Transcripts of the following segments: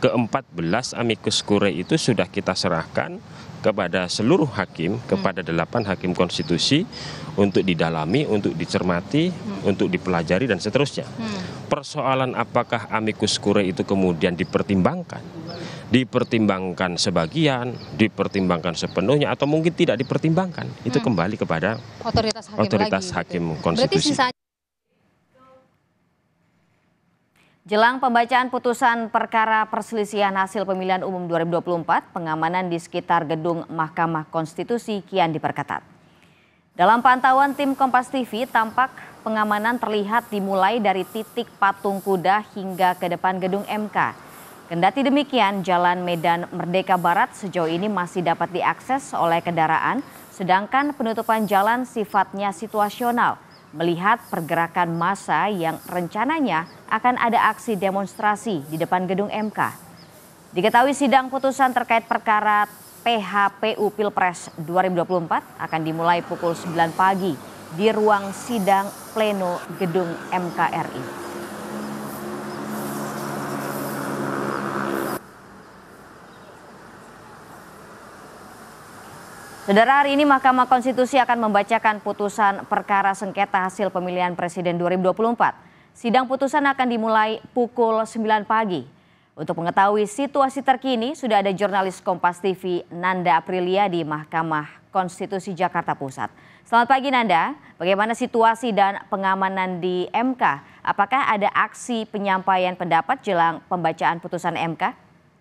ke-14 amicus curiae itu sudah kita serahkan kepada seluruh hakim, kepada 8 hakim konstitusi untuk didalami, untuk dicermati, untuk dipelajari dan seterusnya. Persoalan apakah amicus curiae itu kemudian dipertimbangkan sebagian, dipertimbangkan sepenuhnya, atau mungkin tidak dipertimbangkan, itu kembali kepada otoritas hakim konstitusi. Jelang pembacaan putusan perkara perselisihan hasil pemilihan umum 2024, pengamanan di sekitar gedung Mahkamah Konstitusi kian diperketat. Dalam pantauan tim Kompas TV, tampak pengamanan terlihat dimulai dari titik patung kuda hingga ke depan gedung MK. Kendati demikian, Jalan Medan Merdeka Barat sejauh ini masih dapat diakses oleh kendaraan, sedangkan penutupan jalan sifatnya situasional. Melihat pergerakan massa yang rencananya akan ada aksi demonstrasi di depan gedung MK. Diketahui sidang putusan terkait perkara PHPU Pilpres 2024 akan dimulai pukul 9 pagi di ruang sidang pleno gedung MKRI. Saudara, hari ini Mahkamah Konstitusi akan membacakan putusan perkara sengketa hasil pemilihan Presiden 2024. Sidang putusan akan dimulai pukul 9 pagi. Untuk mengetahui situasi terkini, sudah ada jurnalis Kompas TV Nanda Aprilia di Mahkamah Konstitusi Jakarta Pusat. Selamat pagi Nanda, bagaimana situasi dan pengamanan di MK? Apakah ada aksi penyampaian pendapat jelang pembacaan putusan MK?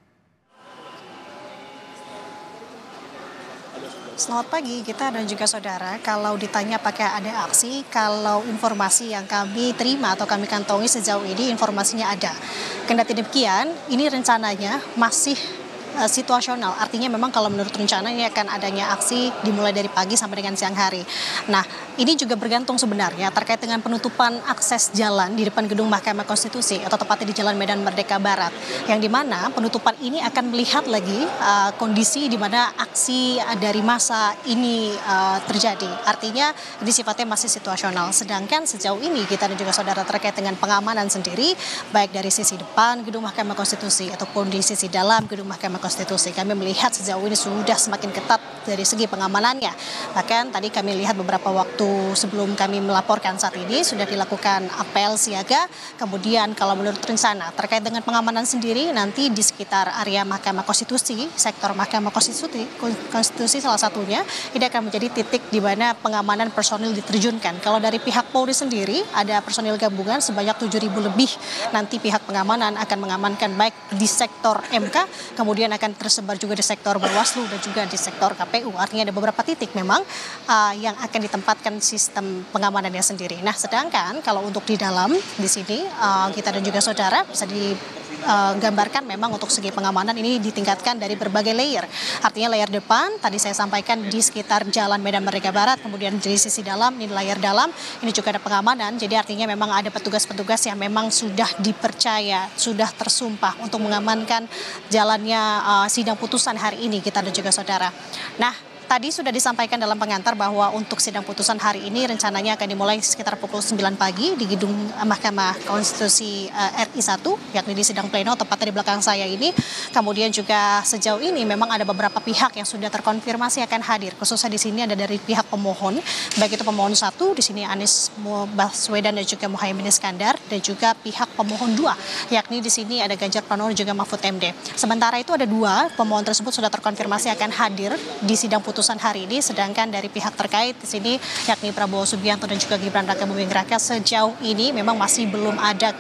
Selamat pagi Gita dan juga saudara. Kalau ditanya apakah ada aksi, kalau informasi yang kami terima atau kami kantongi sejauh ini informasinya ada. Kendati demikian, ini rencananya masih situasional. Artinya memang kalau menurut rencana ini akan adanya aksi dimulai dari pagi sampai dengan siang hari. Nah, ini juga bergantung sebenarnya terkait dengan penutupan akses jalan di depan gedung Mahkamah Konstitusi atau tepatnya di Jalan Medan Merdeka Barat. Yang dimana penutupan ini akan melihat lagi kondisi di mana aksi dari massa ini terjadi. Artinya ini sifatnya masih situasional. Sedangkan sejauh ini kita dan juga saudara terkait dengan pengamanan sendiri, baik dari sisi depan gedung Mahkamah Konstitusi ataupun di sisi dalam gedung Mahkamah Konstitusi, kami melihat sejauh ini sudah semakin ketat dari segi pengamanannya. Bahkan tadi kami lihat beberapa waktu sebelum kami melaporkan saat ini sudah dilakukan apel siaga. Kemudian kalau menurut rencana terkait dengan pengamanan sendiri nanti di sekitar area Mahkamah Konstitusi, sektor Mahkamah Konstitusi salah satunya, ini akan menjadi titik di mana pengamanan personil diterjunkan. Kalau dari pihak Polri sendiri ada personil gabungan sebanyak 7.000 lebih. Nanti pihak pengamanan akan mengamankan baik di sektor MK, kemudian akan tersebar juga di sektor Bawaslu dan juga di sektor KPU. Artinya ada beberapa titik memang yang akan ditempatkan sistem pengamanannya sendiri. Nah, sedangkan kalau untuk di dalam di sini kita dan juga saudara bisa digambarkan memang untuk segi pengamanan ini ditingkatkan dari berbagai layer. Artinya layer depan tadi saya sampaikan di sekitar Jalan Medan Merdeka Barat, kemudian dari sisi dalam ini layer dalam ini juga ada pengamanan. Jadi artinya memang ada petugas-petugas yang memang sudah dipercaya, sudah tersumpah untuk mengamankan jalannya sidang putusan hari ini kita dan juga saudara. Nah, tadi sudah disampaikan dalam pengantar bahwa untuk sidang putusan hari ini rencananya akan dimulai sekitar pukul 9 pagi di gedung Mahkamah Konstitusi RI 1, yakni di sidang pleno tepatnya di belakang saya ini. Kemudian juga sejauh ini memang ada beberapa pihak yang sudah terkonfirmasi akan hadir. Khususnya di sini ada dari pihak pemohon, baik itu pemohon 1 di sini Anies Baswedan dan juga Muhaimin Iskandar, dan juga pihak pemohon 2, yakni di sini ada Ganjar Pranowo dan juga Mahfud MD. Sementara itu ada 2 pemohon tersebut sudah terkonfirmasi akan hadir di sidang putusan hari ini, sedangkan dari pihak terkait di sini yakni Prabowo Subianto dan juga Gibran Raka Buming Raka sejauh ini memang masih belum ada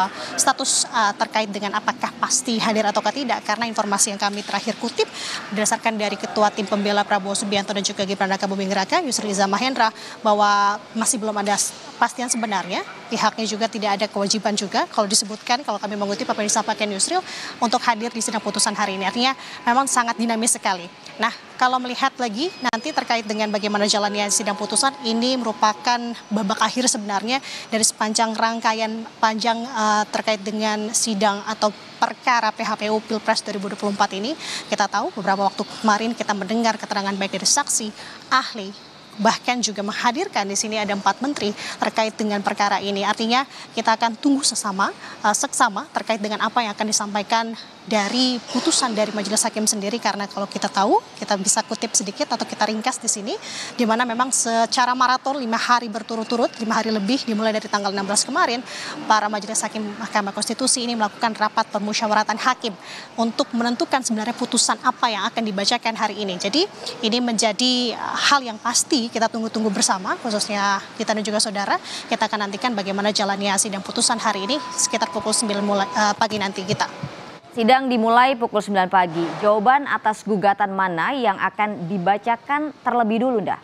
status terkait dengan apakah pasti hadir ataukah tidak, karena informasi yang kami terakhir kutip berdasarkan dari Ketua Tim Pembela Prabowo Subianto dan juga Gibran Raka Buming Raka Yusril Iza Mahendra bahwa masih belum ada kepastian sebenarnya. Pihaknya juga tidak ada kewajiban juga kalau disebutkan, kalau kami mengutip apa yang disampaikan Yusril, untuk hadir di sidang putusan hari ini. Artinya memang sangat dinamis sekali. Nah, kalau melihat lagi nanti terkait dengan bagaimana jalannya sidang putusan, ini merupakan babak akhir sebenarnya dari sepanjang rangkaian panjang terkait dengan sidang atau perkara PHPU Pilpres 2024 ini. Kita tahu beberapa waktu kemarin kita mendengar keterangan baik dari saksi, ahli, bahkan juga menghadirkan di sini ada 4 menteri terkait dengan perkara ini. Artinya kita akan tunggu seksama terkait dengan apa yang akan disampaikan dari putusan dari majelis hakim sendiri, karena kalau kita tahu, kita bisa kutip sedikit atau kita ringkas di sini, di mana memang secara maraton 5 hari berturut-turut, 5 hari lebih dimulai dari tanggal 16 kemarin, para majelis hakim Mahkamah Konstitusi ini melakukan rapat permusyawaratan hakim untuk menentukan sebenarnya putusan apa yang akan dibacakan hari ini. Jadi ini menjadi hal yang pasti kita tunggu-tunggu bersama, khususnya kita dan juga saudara. Kita akan nantikan bagaimana jalannya sidang putusan hari ini sekitar pukul 9 pagi nanti kita. Sidang dimulai pukul 9 pagi. Jawaban atas gugatan mana yang akan dibacakan terlebih dulu, Nda?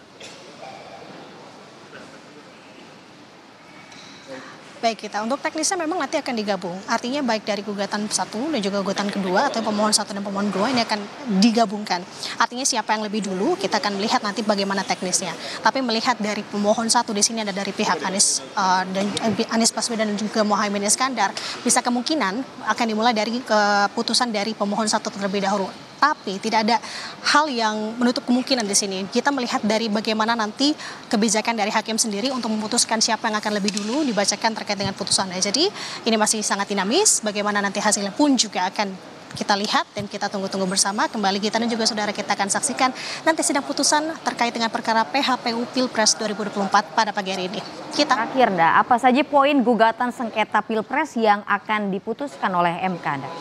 Baik, kita untuk teknisnya memang nanti akan digabung. Artinya baik dari gugatan 1 dan juga gugatan kedua atau pemohon 1 dan pemohon 2 ini akan digabungkan. Artinya siapa yang lebih dulu kita akan melihat nanti bagaimana teknisnya. Tapi melihat dari pemohon 1 di sini ada dari pihak Anies Baswedan dan juga Muhaimin Iskandar, bisa kemungkinan akan dimulai dari keputusan dari pemohon 1 terlebih dahulu. Tapi tidak ada hal yang menutup kemungkinan di sini. Kita melihat dari bagaimana nanti kebijakan dari hakim sendiri untuk memutuskan siapa yang akan lebih dulu dibacakan terkait dengan putusannya. Jadi ini masih sangat dinamis. Bagaimana nanti hasilnya pun juga akan kita lihat dan kita tunggu-tunggu bersama. Kembali kita dan juga saudara kita akan saksikan nanti sidang putusan terkait dengan perkara PHPU Pilpres 2024 pada pagi hari ini. Terakhir, Nda, apa saja poin gugatan sengketa Pilpres yang akan diputuskan oleh MK, Nda?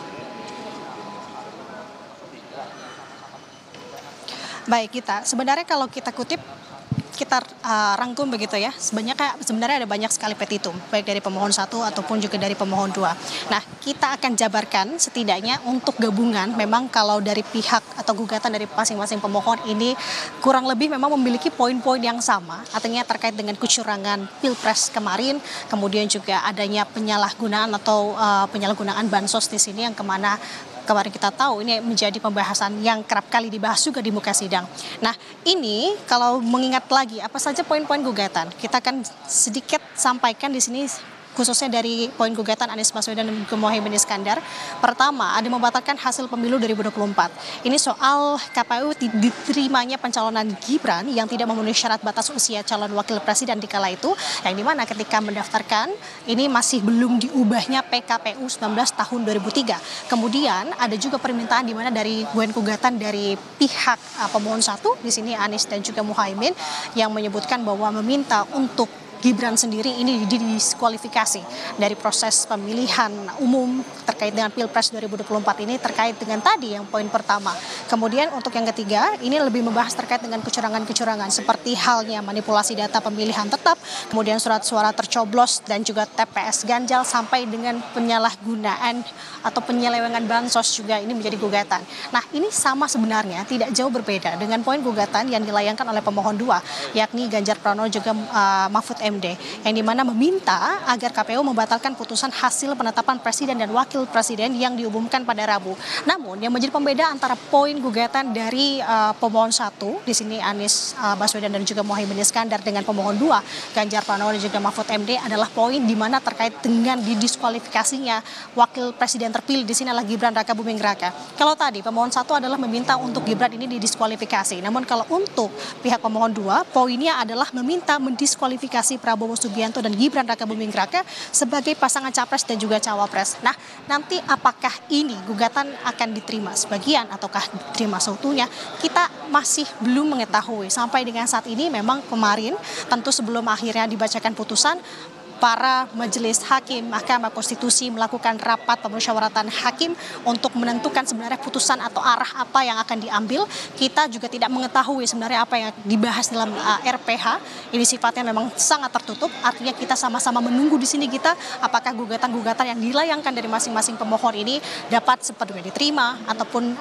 Baik, kita sebenarnya kalau kita kutip, kita rangkum begitu ya, sebenarnya ada banyak sekali petitum, baik dari pemohon 1 ataupun juga dari pemohon 2. Nah, kita akan jabarkan setidaknya untuk gabungan, memang kalau dari pihak atau gugatan dari masing-masing pemohon ini kurang lebih memang memiliki poin-poin yang sama, artinya terkait dengan kecurangan Pilpres kemarin, kemudian juga adanya penyalahgunaan atau penyalahgunaan bansos di sini yang kemana kemarin kita tahu ini menjadi pembahasan yang kerap kali dibahas juga di muka sidang. Nah, ini kalau mengingat lagi apa saja poin-poin gugatan, kita akan sedikit sampaikan di sini khususnya dari poin gugatan Anies Baswedan dan Muhaimin Iskandar. Pertama, ada membatalkan hasil pemilu 2024. Ini soal KPU diterimanya pencalonan Gibran yang tidak memenuhi syarat batas usia calon wakil presiden di kala itu, yang dimana ketika mendaftarkan ini masih belum diubahnya PKPU 19 tahun 2003. Kemudian ada juga permintaan di mana dari poin gugatan dari pihak pemohon 1 di sini Anies dan juga Muhaimin yang menyebutkan bahwa meminta untuk Gibran sendiri ini didiskualifikasi dari proses pemilihan umum terkait dengan Pilpres 2024 ini, terkait dengan tadi yang poin pertama. Kemudian untuk yang ketiga, ini lebih membahas terkait dengan kecurangan-kecurangan seperti halnya manipulasi data pemilihan tetap, kemudian surat suara tercoblos dan juga TPS ganjal sampai dengan penyalahgunaan atau penyelewengan bansos juga ini menjadi gugatan. Nah, ini sama sebenarnya, tidak jauh berbeda dengan poin gugatan yang dilayangkan oleh pemohon 2, yakni Ganjar Pranowo juga Mahfud MD, yang dimana meminta agar KPU membatalkan putusan hasil penetapan presiden dan wakil presiden yang diumumkan pada Rabu. Namun yang menjadi pembeda antara poin gugatan dari pemohon 1 di sini Anies Baswedan dan juga Muhaimin Iskandar dengan pemohon 2 Ganjar Pranowo dan juga Mahfud MD adalah poin di mana terkait dengan didiskualifikasinya wakil presiden terpilih di sini adalah Gibran Raka Buming Raka. Kalau tadi pemohon 1 adalah meminta untuk Gibran ini didiskualifikasi. Namun kalau untuk pihak pemohon 2 poinnya adalah meminta mendiskualifikasi Prabowo Subianto dan Gibran Raka Buming Raka sebagai pasangan capres dan juga cawapres. Nah, nanti apakah ini gugatan akan diterima sebagian ataukah diterima seutuhnya, kita masih belum mengetahui. Sampai dengan saat ini memang kemarin tentu sebelum akhirnya dibacakan putusan, para majelis hakim Mahkamah Konstitusi melakukan rapat pemusyawaratan hakim untuk menentukan sebenarnya putusan atau arah apa yang akan diambil. Kita juga tidak mengetahui sebenarnya apa yang dibahas dalam RPH. Ini sifatnya memang sangat tertutup. Artinya kita sama-sama menunggu di sini kita apakah gugatan-gugatan yang dilayangkan dari masing-masing pemohon ini dapat sepenuhnya diterima ataupun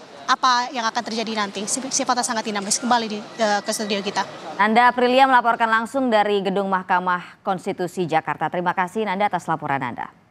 apa yang akan terjadi nanti. Sifatnya sangat dinamis. Kembali ke studio kita. Nanda Aprilia melaporkan langsung dari Gedung Mahkamah Konstitusi Jakarta. Terima kasih Nanda atas laporan Anda.